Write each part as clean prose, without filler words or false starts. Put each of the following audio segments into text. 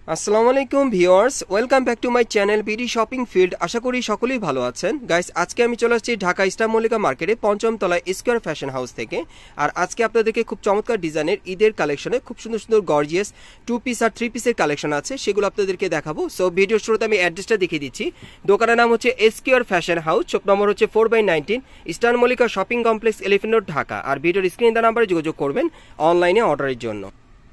আসসালামু আলাইকুম viewers, welcome back to my channel BD shopping field. আশা করি সকলেই ভালো আছেন। গাইস, আজকে আমি চলে আসছি ঢাকা ইস্টার মল্লিকা মার্কেটে পঞ্চম তলায় স্কয়ার ফ্যাশন হাউস থেকে। আর আজকে আপনাদেরকে খুব চমৎকার ডিজাইনের ঈদের কালেকশনে খুব সুন্দর সুন্দর গর্জিয়াস 2 পিস আর 3 পিসের কালেকশন আছে, সেগুলো আপনাদেরকে দেখাবো। সো ভিডিওর শুরুতে আমি অ্যাড্রেসটা দেখিয়ে দিচ্ছি। দোকানের নাম হচ্ছে square fashion house, shop number হচ্ছে 4/19, star Mallika shopping complex, elephant road, Dhaka. আর ভিডিওর স্ক্রিনে দেওয়া নাম্বারে যোগাযোগ করবেন অনলাইনে অর্ডারের জন্য।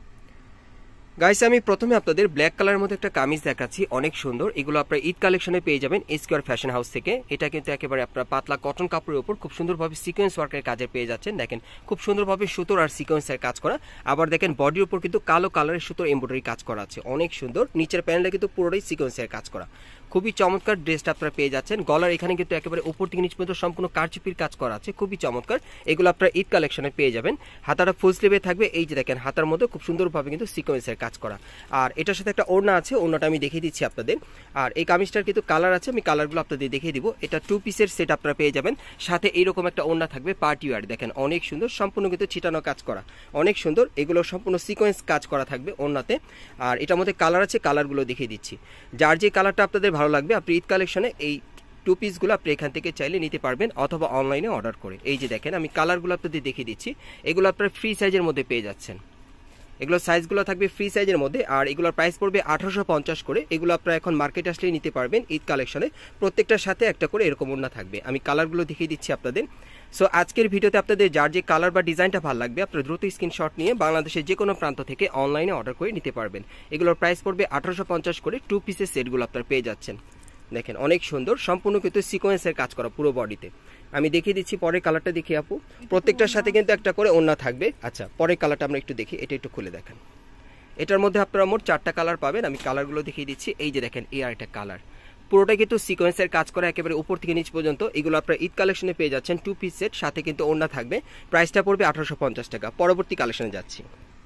গাইস, আমি প্রথমে আপনাদের ব্ল্যাক কালারের মধ্যে একটা কামিজ দেখাচ্ছি, অনেক সুন্দর। এগুলো আপনারা ঈদ কালেকশনে পেয়ে যাবেন স্কয়ার ফ্যাশন হাউস থেকে। এটা কিন্তু একেবারে আপনার পাতলা কটন কাপড়ের উপর খুব সুন্দরভাবে সিকোয়েন্স ওয়ার্কের কাজে পেয়ে যাচ্ছেন। দেখেন খুব সুন্দরভাবে সুতোর আর সিকোয়েন্সের কাজ করা। আবার দেখেন বডির উপর কিন্তু কালো কালারের সুতোর এমব্রয়ডারি কাজ করা আছে, অনেক সুন্দর। নিচের প্যানেলটা কিন্তু পুরোটাই সিকোয়েন্সের কাজ করা, খুবই চমৎকার ড্রেসটা আপনারা পেয়ে যাচ্ছেন। গলার এখানে কিন্তু একেবারে উপর থেকে নিচ পর্যন্ত সম্পূর্ণ কারচুপির কাজ করা আছে, খুবই চমৎকার। এগুলো আপনারা ঈদ কালেকশনে পেয়ে যাবেন। হাতাটা ফুল স্লিভে থাকবে, এই যে দেখেন হাতার মধ্যে খুব সুন্দরভাবে কিন্তু সিকোয়েন্সের কাজ করা। আর এটার সাথে একটা ওড়না আছে, ওড়নাটা আমি দেখিয়ে দিচ্ছি আপনাদের। আর এই কামিজটার কিন্তু কালার আছে, আমি কালারগুলো আপনাদের দেখিয়ে দিব। এটা 2 পিসের সেট আপনারা পেয়ে যাবেন, সাথে এইরকম একটা ওড়না থাকবে পার্টি ওয়্যার। দেখেন অনেক সুন্দর, সম্পূর্ণ কিন্তু ছিটানো কাজ করা, অনেক সুন্দর। এগুলো সম্পূর্ণ সিকোয়েন্স কাজ করা থাকবে ওড়নাতে। আর এটার মধ্যে কালার আছে, কালারগুলো দেখিয়ে দিচ্ছি। যার যে কালারটা আপনাদের ভালো লাগবে আপনি ঈদ কালেকশনে এই 2 পিসগুলো আপনি এখান থেকে চাইলে নিতে পারবেন, অথবা অনলাইনে অর্ডার করে। এই যে দেখেন আমি কালারগুলো আপনাদের দেখিয়ে দিচ্ছি। এগুলো আপনারা ফ্রি সাইজের মধ্যে পেয়ে যাচ্ছেন। এগুলো সাইজগুলো থাকবে ফ্রি সাইজের মধ্যে। আর এগুলোর প্রাইস পড়বে 1850 করে। এগুলো আপনারা এখন মার্কেটে আসলেই নিতে পারবেন ঈদ কালেকশনে। প্রত্যেকটার সাথে একটা করে এরকম ওড়না থাকবে। আমি কালারগুলো দেখিয়ে দিচ্ছি আপনাদের। সো আজকের ভিডিওতে আপনাদের যার যে কালার বা ডিজাইনটা ভালো লাগবে আপনারা দ্রুত স্ক্রিনশট নিয়ে বাংলাদেশের যে কোনো প্রান্ত থেকে অনলাইনে অর্ডার করে নিতে পারবেন। এগুলোর প্রাইস পড়বে 1850 করে। 2 পিসের সেটগুলো আপনারা পেয়ে যাচ্ছেন। দেখেন অনেক সুন্দর, সম্পূর্ণ কিন্তু সিকোয়েন্সের কাজ করা পুরো বডিতে। আমি দেখিয়ে দিচ্ছি পরের কালারটা, দেখি আপু। প্রত্যেকটার সাথে কিন্তু একটা করে ওড়না থাকবে। আচ্ছা, পরের কালারটা আমরা একটু দেখি, এটা একটু খুলে দেখেন। এটার মধ্যে আপনারা মোট 4টা কালার পাবেন। আমি কালারগুলো দেখিয়ে দিচ্ছি। এই যে দেখেন এই আরেকটা কালার, পুরোটা কিন্তু সিকোয়েন্সের কাজ করা একেবারে উপর থেকে নিচ পর্যন্ত। এগুলো আপনারা ঈদ কালেকশনে পেয়ে যাচ্ছেন 2 পিস সেট, সাথে কিন্তু ওড়না থাকবে। প্রাইসটা পড়বে 1850 টাকা। পরবর্তী কালেকশনে যাচ্ছি।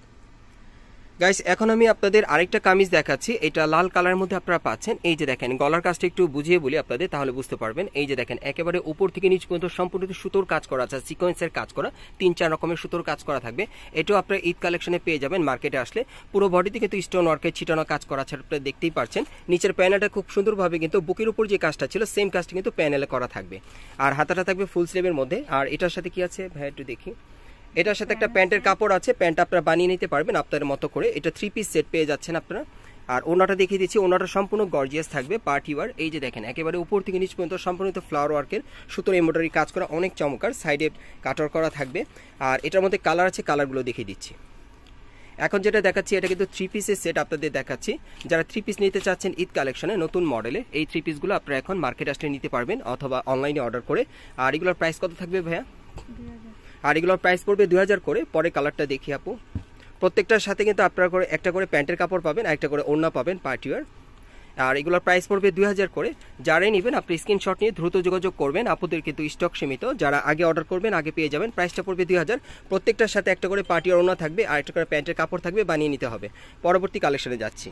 গাইস, এখন আমি আপনাদের আরেকটা কামিজ দেখাচ্ছি। এটা লাল কালারের মধ্যে আপনারা পাচ্ছেন। এই যে দেখেন গলার কাজটা একটু বুঝিয়ে বলি আপনাদের, তাহলে বুঝতে পারবেন। এই যে দেখেন একেবারে উপর থেকে নিচ পর্যন্ত সম্পূর্ণ সুতোর কাজ করা আছে, সিকোয়েন্সের কাজ করা, 3-4 রকমের সুতোর কাজ করা থাকবে। এটাও আপনারা ঈদ কালেকশনে পেয়ে যাবেন মার্কেটে আসলে। পুরো বডিতে কিন্তু স্টোন ওয়ার্কের ছিটানো কাজ করা আছে, আপনারা দেখতেই পাচ্ছেন। নিচের প্যানেলটা খুব সুন্দরভাবে কিন্তু বুকের উপর যে কাজটা ছিল সেম কাজটা কিন্তু প্যানেলে করা থাকবে। আর হাতাটা থাকবে ফুল স্লিভের মধ্যে। আর এটার সাথে কি আছে ভাই একটু দেখি। এটার সাথে একটা প্যান্টের কাপড় আছে, প্যান্ট আপনারা বানিয়ে নিতে পারবেন আপনাদের মতো করে। এটা 3 পিস সেট পেয়ে যাচ্ছেন আপনারা। আর ওনাটা দেখিয়ে দিচ্ছি, ওনাটা সম্পূর্ণ গর্জিয়াস থাকবে পার্টি ওয়্যার। এই যে দেখেন একেবারে উপর থেকে নিচ পর্যন্ত সম্পূর্ণ ফ্লাওয়ার ওয়ার্কের সুতোর এমব্রয়ডারি কাজ করা, অনেক চমৎকার। সাইডে কাটর করা থাকবে। আর এটার মধ্যে কালার আছে, কালারগুলো দেখিয়ে দিচ্ছি। এখন যেটা দেখাচ্ছি এটা কিন্তু 3 পিসের সেট আপনাদের দেখাচ্ছি। যারা 3 পিস নিতে চাচ্ছেন ঈদ কালেকশনে নতুন মডেলে, এই 3 পিসগুলো আপনারা এখন মার্কেট আসলে নিতে পারবেন, অথবা অনলাইনে অর্ডার করে। আর এগুলোর প্রাইস কত থাকবে ভাইয়া? আর এগুলোর প্রাইস পড়বে 2000 করে। পরে কালারটা দেখি আপু। প্রত্যেকটার সাথে কিন্তু আপনারা করে একটা করে প্যান্টের কাপড় পাবেন, একটা করে ওড়না পাবেন পার্টি ওয়্যার। আর এগুলোর প্রাইস পড়বে 2000 করে। যারাই নেবেন আপনি স্ক্রিনশট নিয়ে দ্রুত যোগাযোগ করবেন। আপুদের কিন্তু স্টক সীমিত, যারা আগে অর্ডার করবেন আগে পেয়ে যাবেন। প্রাইসটা পড়বে 2000। প্রত্যেকটার সাথে একটা করে পার্টি ওয়্যার ওড়না থাকবে, আর একটা করে প্যান্টের কাপড় থাকবে, বানিয়ে নিতে হবে। পরবর্তী কালেকশনে যাচ্ছি।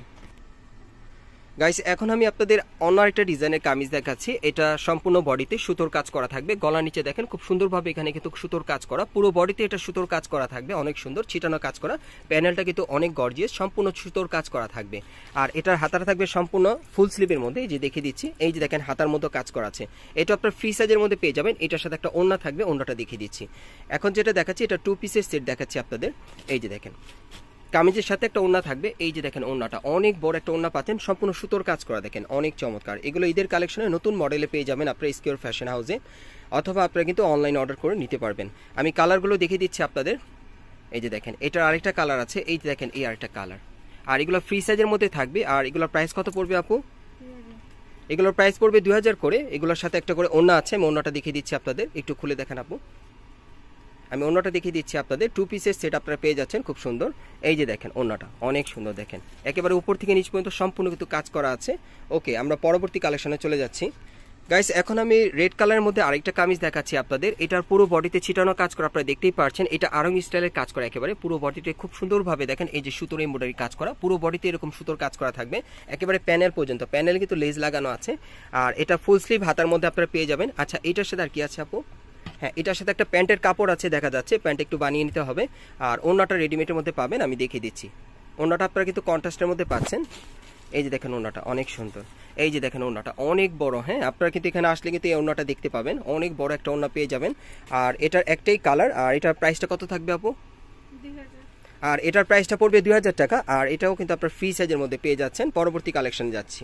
গাইস, এখন আমি আপনাদের অন্য একটা ডিজাইনের কামিজ দেখাচ্ছি। এটা সম্পূর্ণ বডিতে সুতোর কাজ করা থাকবে। গলার নিচে দেখেন খুব সুন্দরভাবে এখানে কিন্তু সুতোর কাজ করা, পুরো বডিতে এটা সুতোর কাজ করা থাকবে, অনেক সুন্দর ছিটানো কাজ করা। প্যানেলটা কিন্তু অনেক গর্জিয়াস, সম্পূর্ণ সুতোর কাজ করা থাকবে। আর এটার হাতাটা থাকবে সম্পূর্ণ ফুল স্লিভের মধ্যে, এই যে দেখিয়ে দিচ্ছি। এই যে দেখেন হাতার মধ্যে কাজ করা আছে। এটা আপনার ফ্রি সাইজের মধ্যে পেয়ে যাবেন। এটার সাথে একটা ওড়না থাকবে, ওড়নাটা দেখিয়ে দিচ্ছি। এখন যেটা দেখাচ্ছি এটা 2 পিসের সেট দেখাচ্ছি আপনাদের। এই যে দেখেন কামিজের সাথে একটা ওড়না থাকবে। এই যে দেখেন ওড়নাটা অনেক বড় একটা ওড়না পাচ্ছেন, সম্পূর্ণ সুতোর কাজ করা, দেখেন অনেক চমৎকার। এগুলো ঈদের কালেকশনে নতুন মডেলে পেয়ে যাবেন আপনারা স্কয়ার ফ্যাশন হাউসে, অথবা আপনারা কিন্তু অনলাইন অর্ডার করে নিতে পারবেন। আমি কালারগুলো দেখিয়ে দিচ্ছি আপনাদের। এই যে দেখেন এটার আরেকটা কালার আছে, এই যে দেখেন এই আরেকটা কালার। আর এগুলো ফ্রি সাইজের মধ্যে থাকবে। আর এগুলোর প্রাইস কত পড়বে আপু? এগুলোর প্রাইস পড়বে 2000 করে। এগুলোর সাথে একটা করে ওড়না আছে, আমি ওড়নাটা দেখিয়ে দিচ্ছি আপনাদের, একটু খুলে দেখেন আপু। আমি ওড়নাটা দেখিয়ে দিচ্ছি আপনাদের। 2 পিসের সেট আপনারা পেয়ে যাচ্ছেন, খুব সুন্দর। এই যে দেখেন ওড়নাটা অনেক সুন্দর, দেখেন একেবারে উপর থেকে নিচ পর্যন্ত সম্পূর্ণ কিন্তু কাজ করা আছে। ওকে, আমরা পরবর্তী কালেকশনে চলে যাচ্ছি। গাইস, এখন আমি রেড কালারের মধ্যে আরেকটা কামিজ দেখাচ্ছি আপনাদের। এটার পুরো বডিতে ছিটানো কাজ করা, আপনারা দেখতেই পাচ্ছেন। এটা আরং স্টাইলের কাজ করা একেবারে পুরো বডিতে, খুব সুন্দরভাবে দেখেন এই যে সুতোর এমব্রয়ডারি কাজ করা, পুরো বডিতে এরকম সুতোর কাজ করা থাকবে একেবারে প্যানেল পর্যন্ত। প্যানেল কিন্তু লেজ লাগানো আছে। আর এটা ফুল স্লিভ হাতার মধ্যে আপনারা পেয়ে যাবেন। আচ্ছা, এটার সাথে আর কি আছে আপু? হ্যাঁ, এটার সাথে একটা প্যান্টের কাপড় আছে দেখা যাচ্ছে, প্যান্ট একটু বানিয়ে নিতে হবে। আর ওড়নাটা রেডিমেডের মধ্যে পাবেন, আমি দেখিয়ে দিচ্ছি। ওড়নাটা আপনারা কিন্তু কন্ট্রাস্টের মধ্যে পাচ্ছেন। এই যে দেখেন ওড়নাটা অনেক সুন্দর, এই যে দেখেন ওড়নাটা অনেক বড়। হ্যাঁ, আপনারা কিন্তু এখানে আসলে কিন্তু এই ওড়নাটা দেখতে পাবেন, অনেক বড় একটা ওড়না পেয়ে যাবেন। আর এটার একটাই কালার। আর এটার প্রাইসটা কত থাকবে আপু? 2000। আর এটার প্রাইসটা পড়বে 2000 টাকা। আর এটাও কিন্তু আপনার ফ্রি সাইজের মধ্যে পেয়ে যাচ্ছেন। পরবর্তী কালেকশনে যাচ্ছি।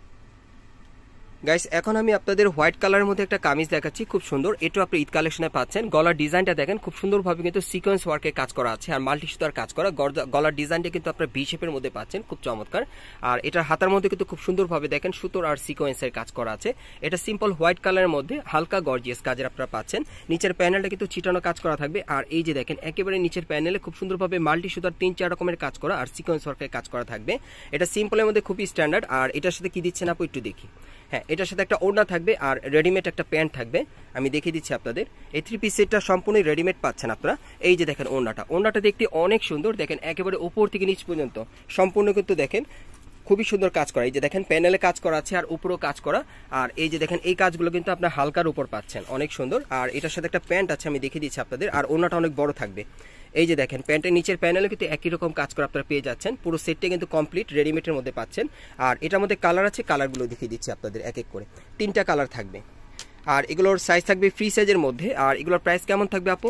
গাইস, এখন আমি আপনাদের হোয়াইট কালারের মধ্যে একটা কামিজ দেখাচ্ছি, খুব সুন্দর। এটাও আপনি ঈদ কালেকশনে পাচ্ছেন। গলার ডিজাইনটা দেখেন খুব সুন্দরভাবে কিন্তু সিকোয়েন্স ওয়ার্কের কাজ করা আছে আর মাল্টি সুতার কাজ করা। গলার ডিজাইনটা কিন্তু আপনার ভি শেপের মধ্যে পাচ্ছেন, খুব চমৎকার। আর এটার হাতার মধ্যে কিন্তু খুব সুন্দরভাবে দেখেন সুতোর আর সিকোয়েন্সের কাজ করা আছে। এটা সিম্পল হোয়াইট কালারের মধ্যে হালকা গর্জিয়াস কাজের আপনারা পাচ্ছেন। নিচের প্যানেলটা কিন্তু ছিটানো কাজ করা থাকবে। আর এই যে দেখেন একেবারে নিচের প্যানেলে খুব সুন্দরভাবে মাল্টি সুতার 3-4 রকমের কাজ করা আর সিকোয়েন্স ওয়ার্কের কাজ করা থাকবে। এটা সিম্পলের মধ্যে খুবই স্ট্যান্ডার্ড। আর এটার সাথে কি দিচ্ছেন আপু একটু দেখি। হ্যাঁ, এটার সাথে একটা ওড়না থাকবে আর রেডিমেড একটা প্যান্ট থাকবে। আমি দেখিয়ে দিচ্ছি আপনাদের। এই 3 পিস সেটটা সম্পূর্ণ রেডিমেড পাচ্ছেন আপনারা। এই যে দেখেন ওড়নাটা দেখতে অনেক সুন্দর। দেখেন একেবারে উপর থেকে নিচ পর্যন্ত সম্পূর্ণ কিন্তু দেখেন খুবই সুন্দর কাজ করা। এই যে দেখেন প্যানেলে কাজ করা আছে আর উপরেও কাজ করা। আর এই যে দেখেন এই কাজগুলো কিন্তু আপনার হালকার উপর পাচ্ছেন, অনেক সুন্দর। আর এটার সাথে একটা প্যান্ট আছে, আমি দেখিয়ে দিচ্ছি আপনাদের। আর ওড়নাটা অনেক বড় থাকবে। এই যে দেখেন প্যান্টের নিচের প্যানেলে কিন্তু একই রকম কাজ করা আপনারা পেয়ে যাচ্ছেন। পুরো সেটটা কিন্তু কমপ্লিট রেডিমেডের মধ্যে পাচ্ছেন। আর এটার মধ্যে কালার আছে, কালারগুলো দেখিয়ে দিচ্ছি আপনাদের এক এক করে। 3টা কালার থাকবে। আর এগুলোর সাইজ থাকবে ফ্রি সাইজের মধ্যে। আর এগুলোর প্রাইস কেমন থাকবে আপু?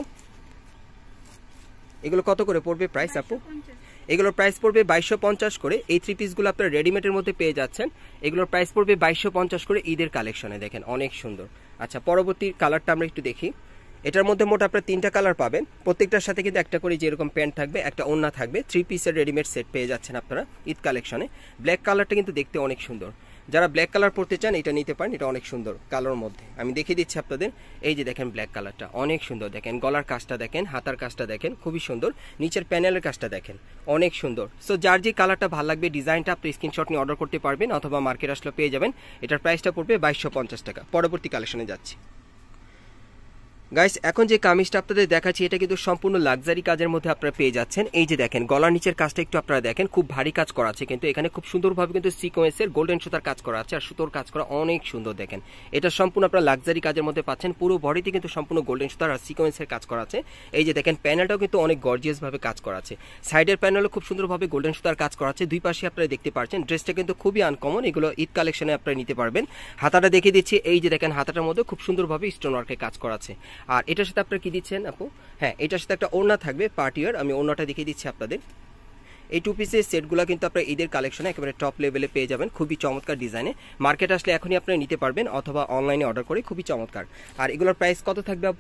এগুলো কত করে পড়বে প্রাইস আপু? এগুলোর প্রাইস পড়বে 2250 করে। এই 3 পিসগুলো আপনারা রেডিমেডের মধ্যে পেয়ে যাচ্ছেন। এগুলোর প্রাইস পড়বে 2250 করে ঈদের কালেকশনে। দেখেন অনেক সুন্দর। আচ্ছা, পরবর্তী কালারটা আমরা একটু দেখি। এটার মধ্যে মোট আপনারা 3টা কালার পাবেন। প্রত্যেকটার সাথে কিন্তু একটা করে যেরকম প্যান্ট থাকবে, একটা ওড়না থাকবে। 3 পিসের রেডিমেড সেট পেয়ে যাচ্ছেন আপনারা ঈদ কালেকশনে। ব্ল্যাক কালারটা কিন্তু দেখতে অনেক সুন্দর। যারা ব্ল্যাক কালার পরতে চান এটা নিতে পারেন, এটা অনেক সুন্দর কালার মধ্যে। আমি দেখিয়ে দিচ্ছি আপনাদের। এই যে দেখেন ব্ল্যাক কালারটা অনেক সুন্দর। দেখেন গলার কাজটা দেখেন, হাতার কাজটা দেখেন খুবই সুন্দর। নিচের প্যানেলের কাজটা দেখেন অনেক সুন্দর। সো যার যে কালারটা ভালো লাগবে ডিজাইনটা আপনি স্ক্রিনশট নিয়ে অর্ডার করতে পারবেন অথবা মার্কেট আসলে পেয়ে যাবেন। এটার প্রাইসটা পড়বে 2250 টাকা। পরবর্তী কালেকশনে যাচ্ছি। গাইস, এখন যে কামিজটা আপনাদের দেখাচ্ছি এটা কিন্তু সম্পূর্ণ লাক্সারি কাজের মধ্যে আপনারা পেয়ে যাচ্ছেন। এই যে দেখেন গলার নিচের কাজটা একটু আপনারা দেখেন, খুব ভারী কাজ করা আছে কিন্তু এখানে খুব সুন্দরভাবে কিন্তু সিকোয়েন্সের গোল্ডেন সুতার কাজ করা আছে আর সুতোর কাজ করা অনেক সুন্দর। দেখেন এটা সম্পূর্ণ আপনারা লাক্সারি কাজের মধ্যে পাচ্ছেন। পুরো বডিতে কিন্তু সম্পূর্ণ গোল্ডেন সুতার আর সিকোয়েন্সের কাজ করা আছে। এই যে দেখেন প্যানেলটাও কিন্তু অনেক গর্জিয়াস ভাবে কাজ করা আছে। সাইডের প্যানেলও খুব সুন্দরভাবে গোল্ডেন সুতার কাজ করা আছে। দুই পাশে আপনারা দেখতে পাচ্ছেন। ড্রেসটা কিন্তু খুবই আনকমন। এগুলো ঈদ কালেকশনে আপনারা নিতে পারবেন। হাতাটা দেখিয়ে দিচ্ছি। এই যে দেখেন হাতাটার মধ্যে খুব সুন্দরভাবে স্টোন ওয়ার্কের কাজ করা আছে। আর এটার সাথে কি দিচ্ছেন আপু? হ্যাঁ, এটার সাথে একটা ওড়না থাকবে পার্টিয়ার। আমি ওড়নাটা দেখিয়ে দিচ্ছি আপনাদের। এই 2 পিসের সেটগুলো কিন্তু আপনারা ঈদের কালেকশনে একেবারে টপ লেভেলে পেয়ে যাবেন, খুবই চমৎকার ডিজাইনে। মার্কেট আসলে এখনই আপনারা নিতে পারবেন অথবা অনলাইনে অর্ডার করে, খুবই চমৎকার। আর এগুলোর প্রাইস কত থাকবে আপু?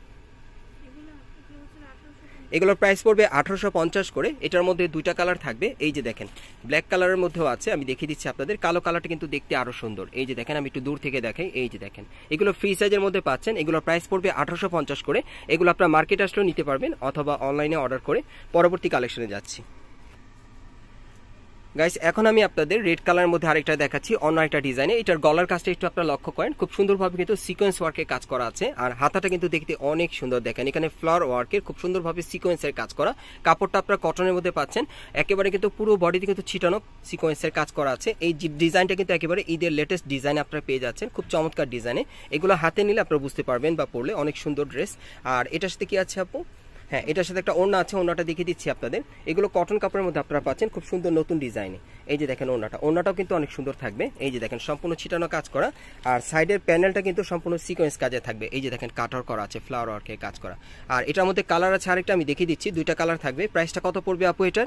এগুলোর প্রাইস পড়বে 1850 করে। এটার মধ্যে 2টা কালার থাকবে। এই যে দেখেন ব্ল্যাক কালারের মধ্যেও আছে, আমি দেখিয়ে দিচ্ছি আপনাদের। কালো কালারটা কিন্তু দেখতে আরো সুন্দর। এই যে দেখেন আমি একটু দূর থেকে দেখাই। এই যে দেখেন এগুলো ফ্রি সাইজের মধ্যে পাচ্ছেন। এগুলোর প্রাইস পড়বে 1850 করে। এগুলো আপনারা মার্কেট আসলেও নিতে পারবেন অথবা অনলাইনে অর্ডার করে। পরবর্তী কালেকশনে যাচ্ছি। গাইস, এখন আমি আপনাদের রেড কালারের মধ্যে আরেকটা দেখাচ্ছি অন্য একটা ডিজাইনে। এটার গলার কাজটা একটু আপনারা লক্ষ্য করেন, খুব সুন্দরভাবে কিন্তু সিকোয়েন্স ওয়ার্কের কাজ করা আছে। আর হাতাটা কিন্তু দেখতে অনেক সুন্দর। দেখেন এখানে ফ্লাওয়ার ওয়ার্কের খুব সুন্দরভাবে সিকোয়েন্সের কাজ করা। কাপড়টা আপনারা কটনের মধ্যে পাচ্ছেন। একেবারে কিন্তু পুরো বডিতে কিন্তু ছিটানো সিকোয়েন্সের কাজ করা আছে। এই ডিজাইনটা কিন্তু একেবারে ঈদের লেটেস্ট ডিজাইন আপনারা পেয়ে যাচ্ছেন, খুব চমৎকার ডিজাইনে। এগুলো হাতে নিলে আপনারা বুঝতে পারবেন বা পরলে অনেক সুন্দর ড্রেস। আর এটার সাথে কি আছে আপু? হ্যাঁ, এটার সাথে একটা ওড়না আছে। ওড়নাটা দেখিয়ে দিচ্ছি আপনাদের। এগুলো কটন কাপড়ের মধ্যে আপনারা পাচ্ছেন, খুব সুন্দর নতুন ডিজাইনে। এই যে দেখেন ওড়নাটাও কিন্তু অনেক সুন্দর থাকবে। এই যে দেখেন সম্পূর্ণ ছিটানো কাজ করা। আর সাইডের প্যানেলটা কিন্তু সম্পূর্ণ সিকোয়েন্স কাজে থাকবে। এই যে দেখেন কাটওয়ার্ক করা আছে, ফ্লাওয়ার ওয়ার্কের কাজ করা। আর এটার মধ্যে কালার আছে আরেকটা, আমি দেখিয়ে দিচ্ছি। 2টা কালার থাকবে। প্রাইসটা কত পড়বে আপু এটার?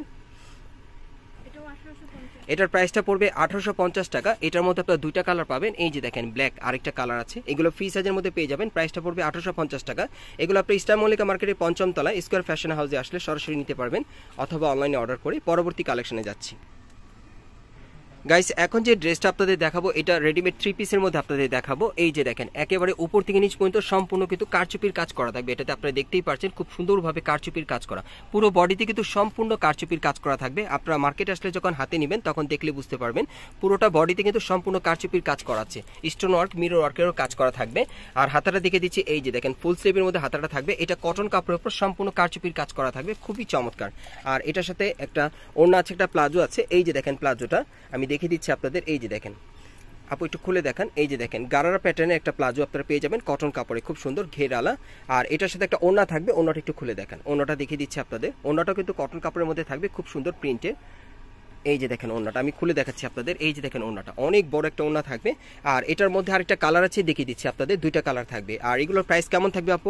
এটার প্রাইসটা পড়বে 1850 টাকা। এটার মধ্যে আপনারা 2টা কালার পাবেন। এই যে দেখেন ব্ল্যাক আরেকটা কালার আছে। এগুলো ফ্রি সাইজের মধ্যে পেয়ে যাবেন। প্রাইসটা পড়বে 1850 টাকা। এগুলো আপনি ইস্টার মল্লিকা মার্কেটের 5ম তলায় স্কয়ার ফ্যাশন হাউসে আসলে সরাসরি নিতে পারবেন অথবা অনলাইনে অর্ডার করে। পরবর্তী কালেকশনে যাচ্ছি। গাইস, এখন যে ড্রেসটা আপনাদের দেখাবো এটা রেডিমেড 3 পিসের মধ্যে আপনাদের দেখাবো। এই যে দেখেন একেবারে উপর থেকে নিচ পর্যন্ত সম্পূর্ণ কিন্তু কারচুপির কাজ করা থাকবে। এটাতে আপনারা দেখতেই পাচ্ছেন খুব সুন্দরভাবে কারচুপির কাজ করা। পুরো বডিতে কিন্তু সম্পূর্ণ কারচুপির কাজ করা থাকবে। আপনারা মার্কেট আসলে যখন হাতে নেবেন তখন দেখলে বুঝতে পারবেন পুরোটা বডিতে কিন্তু সম্পূর্ণ কারচুপির কাজ করা আছে। স্টোন ওয়ার্ক, মিরর ওয়ার্কেরও কাজ করা থাকবে। আর হাতাটা দেখে দিচ্ছি। এই যে দেখেন ফুল স্লিভের মধ্যে হাতাটা থাকবে। এটা কটন কাপড়ের উপর সম্পূর্ণ কারচুপির কাজ করা থাকবে, খুবই চমৎকার। আর এটার সাথে একটা ওড়না আছে, একটা প্লাজো আছে। এই যে দেখেন প্লাজোটা আমি দেখিয়ে দিচ্ছি আপনাদের। এই যে দেখেন আপু একটু খুলে দেখান। এই যে দেখেন গারারা প্যাটার্নের একটা প্লাজো আপনারা পেয়ে যাবেন কটন কাপড়ে, খুব সুন্দর ঘেরালা। আর এটার সাথে একটা ওড়না থাকবে। ওড়নাটা একটু খুলে দেখান। ওড়নাটা দেখিয়ে দিচ্ছি আপনাদের। ওড়নাটাও কিন্তু কটন কাপড়ের মধ্যে থাকবে, খুব সুন্দর প্রিন্টের। এই যে দেখেন ওড়নাটা আমি খুলে দেখাচ্ছি আপনাদের। এই যে দেখেন ওড়নাটা অনেক বড় একটা ওড়না থাকবে। আর এটার মধ্যে আরেকটা কালার আছে, দেখিয়ে দিচ্ছি আপনাদের, দুইটা কালার থাকবে। আর এগুলোর প্রাইস কেমন থাকবে আপু?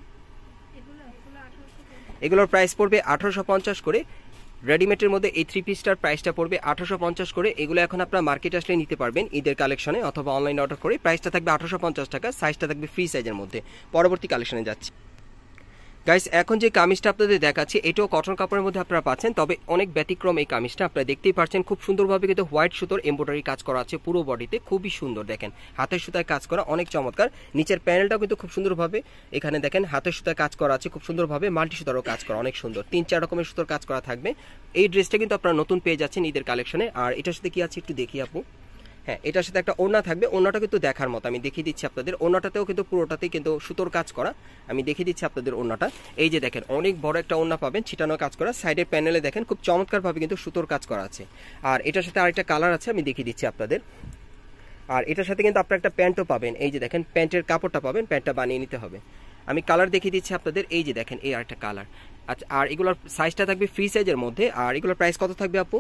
এগুলোর প্রাইস পড়বে 1850 করে। রেডিমেডের মধ্যে এই 3 পিসটার প্রাইসটা পড়বে 1850 করে। এগুলো এখন আপনারা মার্কেটে আসলে নিতে পারবেন ঈদের কালেকশনে, অথবা অনলাইনে অর্ডার করে। প্রাইসটা থাকবে 1850 টাকা, সাইজটা থাকবে ফ্রি সাইজের মধ্যে। পরবর্তী কালেকশনে যাচ্ছি গাইস। এখন যে কামিজটা আপনাদের দেখাচ্ছি এটাও কটন কাপড়ের মধ্যে আপনারা পাচ্ছেন, তবে অনেক ব্যতিক্রম এই কামিজটা। আপনারা দেখতেই পাচ্ছেন খুব সুন্দরভাবে কিন্তু হোয়াইট সুতোর এমব্রয়ডারি কাজ করা আছে পুরো বডিতে, খুবই সুন্দর। দেখেন হাতের সুতায় কাজ করা, অনেক চমৎকার। নিচের প্যানেলটাও কিন্তু খুব সুন্দরভাবে, এখানে দেখেন হাতের সুতায় কাজ করা আছে খুব সুন্দরভাবে, মাল্টি সুতারও কাজ করা অনেক সুন্দর। 3-4 রকমের সুতোর কাজ করা থাকবে। এই ড্রেসটা কিন্তু আপনারা নতুন পেয়ে যাচ্ছেন ঈদের কালেকশনে। আর এটার সাথে কি আছে একটু দেখি আপু। হ্যাঁ, এটার সাথে একটা ওড়না থাকবে। ওড়নাটা কিন্তু দেখার মতো, আমি দেখিয়ে দিচ্ছি আপনাদের। ওড়নাটাতেও কিন্তু পুরোটাতেই কিন্তু সুতোর কাজ করা, আমি দেখিয়ে দিচ্ছি আপনাদের ওড়নাটা। এই যে দেখেন অনেক বড় একটা ওড়না পাবেন, ছিটানো কাজ করা। সাইডের প্যানেলে দেখেন খুব চমৎকারভাবে কিন্তু সুতোর কাজ করা আছে। আর এটার সাথে আরেকটা কালার আছে, আমি দেখিয়ে দিচ্ছি আপনাদের। আর এটার সাথে কিন্তু আপনারা একটা প্যান্টও পাবেন। এই যে দেখেন প্যান্টের কাপড়টা পাবেন, প্যান্টটা বানিয়ে নিতে হবে। আমি কালার দেখিয়ে দিচ্ছি আপনাদের। এই যে দেখেন এই আরেকটা কালার। আচ্ছা, আর এগুলোর সাইজটা থাকবে ফ্রি সাইজের মধ্যে। আর এগুলোর প্রাইস কত থাকবে আপু?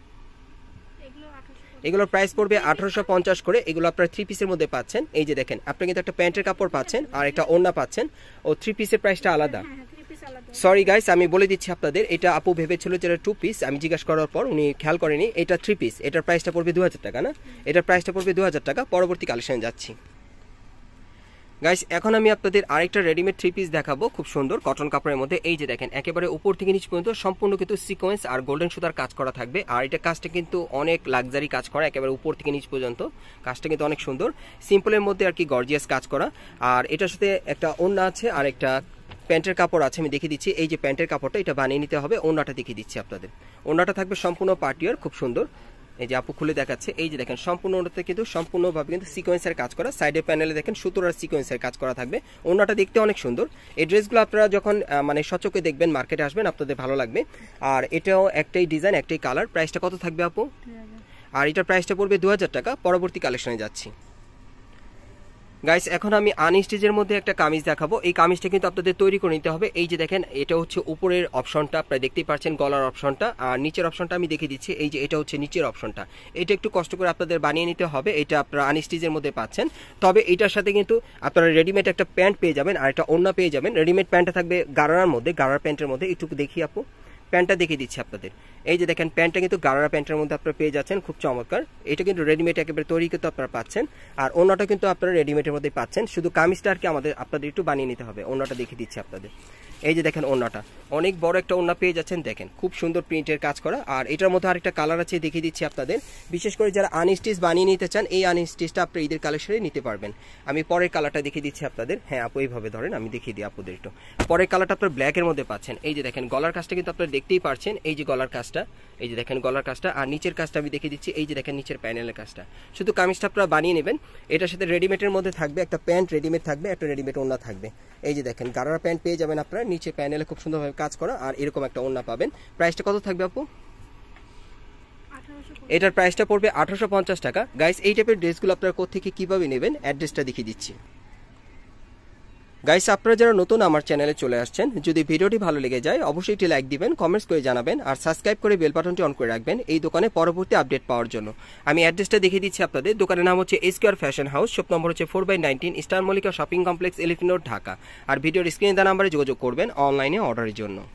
এগুলোর প্রাইস পড়বে 1850 করে। এগুলো আপনারা 3 পিসের মধ্যে পাচ্ছেন। এই যে দেখেন আপনি কিন্তু একটা প্যান্টের কাপড় পাচ্ছেন আর একটা ওড়না পাচ্ছেন। ও 3 পিসের প্রাইসটা আলাদা। সরি গাইস, আমি বলে দিচ্ছি আপনাদের, এটা আপু ভেবেছিল যে 2 পিস। আমি জিজ্ঞাসা করার পর উনি খেয়াল করেনি, এটা 3 পিস। এটার প্রাইসটা পড়বে 2000 টাকা না, এটার প্রাইসটা পড়বে 2000 টাকা। পরবর্তী কালেকশনে যাচ্ছি গাইস। এখন আমি আপনাদের আরেকটা রেডিমেড 3 পিস দেখাবো, খুব সুন্দর কটন কাপড়ের মধ্যে। এই যে দেখেন একেবারে উপর থেকে নিচ পর্যন্ত সম্পূর্ণ কিন্তু সিকোয়েন্স আর গোল্ডেন সুতার কাজ করা থাকবে। আর এটা কাজটা কিন্তু অনেক লাক্সারি কাজ করা, একেবারে উপর থেকে নিচ পর্যন্ত কাজটা কিন্তু অনেক সুন্দর। সিম্পলের মধ্যে আর কি গর্জিয়াস কাজ করা। আর এটার সাথে একটা ওড়না আছে আর একটা প্যান্টের কাপড় আছে, আমি দেখিয়ে দিচ্ছি। এই যে প্যান্টের কাপড়টা এটা বানিয়ে নিতে হবে। ওড়নাটা দেখিয়ে দিচ্ছি আপনাদের। ওড়নাটা থাকবে সম্পূর্ণ পার্টিয়ার, খুব সুন্দর। এই যে আপু খুলে দেখাচ্ছে। এই যে দেখেন সম্পূর্ণ ওনাতে কিন্তু সম্পূর্ণভাবে কিন্তু সিকোয়েন্সের কাজ করা। সাইডের প্যানেলে দেখেন সুতোর আর সিকোয়েন্সের কাজ করা থাকবে। ওনাটা দেখতে অনেক সুন্দর। এই ড্রেসগুলো আপনারা যখন মানে সচকে দেখবেন, মার্কেটে আসবেন, আপনাদের ভালো লাগবে। আর এটাও একটাই ডিজাইন, একটাই কালার। প্রাইসটা কত থাকবে আপু? আর এটার প্রাইসটা পড়বে 2000 টাকা। পরবর্তী কালেকশনে যাচ্ছি গাইস। এখন আমি আনস্টিচের মধ্যে একটা কামিজ দেখাবো। এই কামিজটা কিন্তু আপনাদের তৈরি করে নিতে হবে। এই যে দেখেন এটা হচ্ছে উপরের অপশনটা, আপনারা দেখতেই পাচ্ছেন গলার অপশনটা। আর নিচের অপশনটা আমি দেখিয়ে দিচ্ছি। এই যে এটা হচ্ছে নিচের অপশনটা। এটা একটু কষ্ট করে আপনাদের বানিয়ে নিতে হবে। এটা আপনারা আনস্টিচের মধ্যে পাচ্ছেন। তবে এটার সাথে কিন্তু আপনারা রেডিমেড একটা প্যান্ট পেয়ে যাবেন আর একটা ওড়না পেয়ে যাবেন। রেডিমেড প্যান্টটা থাকবে গারার মধ্যে, গারার প্যান্টের মধ্যে। একটু দেখি আপু, প্যান্টটা দেখিয়ে দিচ্ছি আপনাদের। এই যে দেখেন প্যান্টটা কিন্তু গারারা প্যান্টের মধ্যে আপনারা পেয়ে যাচ্ছেন, খুব চমৎকার। এটা কিন্তু রেডিমেড একেবারে তৈরি কিন্তু আপনারা পাচ্ছেন। আর ওড়নাটা কিন্তু আপনারা রেডিমেডের মধ্যে পাচ্ছেন, শুধু কামিজটা আর কি আপনাদের একটু বানিয়ে নিতে হবে। ওড়নাটা দেখিয়ে দিচ্ছি আপনাদের। এই যে দেখেন ওড়নাটা অনেক বড় একটা ওড়না পেয়ে যাচ্ছেন, দেখেন খুব সুন্দর প্রিন্টের কাজ করা। আর এটার মধ্যে আরেকটা কালার আছে, দেখিয়ে দিচ্ছি আপনাদের। বিশেষ করে যারা আনস্টিচ বানিয়ে নিতে চান, এই আনস্টিচটা আপনি ঈদের কালেকশনে নিতে পারবেন। আমি পরের কালারটা দেখিয়ে দিচ্ছি আপনাদের। হ্যাঁ আপু এইভাবে ধরেন, আমি দেখিয়ে দিই আপনাদের একটু। পরের কালারটা আপনার ব্ল্যাকের মধ্যে পাচ্ছেন। এই যে দেখেন গলার কাজটা কিন্তু আপনারা দেখতেই পারছেন। এই যে গলার কাজটা, এই যে দেখেন গলার কাজটা। আর নিচের কাজটা আমি দেখিয়ে দিচ্ছি। এই যে দেখেন নিচের প্যানেলের কাজটা। শুধু কামিজটা আপনারা বানিয়ে নেবেন। এটার সাথে রেডিমেডের মধ্যে থাকবে একটা প্যান্ট, রেডিমেড থাকবে, একটা রেডিমেড ওড়না থাকবে। এই যে দেখেন গারারা প্যান্ট পেয়ে যাবেন আপনারা, নিচে প্যানেলে খুব সুন্দরভাবে কাজ করা। আর এরকম একটা ওড়না পাবেন। প্রাইসটা কত থাকবে আপু? এটার প্রাইসটা পড়বে 1850 টাকা। গাইস এই টাইপের ড্রেসগুলো আপনারা কোত্থেকে কিভাবে নেবেন অ্যাড্রেসটা দেখিয়ে দিচ্ছি। গাইস আপনারা যারা নতুন আমার চ্যানেলে চলে আসছেন, যদি ভিডিওটি ভালো লেগে যায় অবশ্যই একটি লাইক দিবেন, কমেন্টস করে জানাবেন আর সাবস্ক্রাইব করে বেল বাটনটি অন করে রাখবেন এই দোকানে পরবর্তী আপডেট পাওয়ার জন্য। আমি অ্যাড্রেসটা দেখিয়ে দিচ্ছি আপনাদের। দোকানের নাম হচ্ছে square fashion house, shop number হচ্ছে 4/19, star Mallika shopping complex, elephant road, Dhaka. আর ভিডিওর স্ক্রিনে দেওয়া নাম্বারে যোগাযোগ করবেন অনলাইনে অর্ডারের জন্য।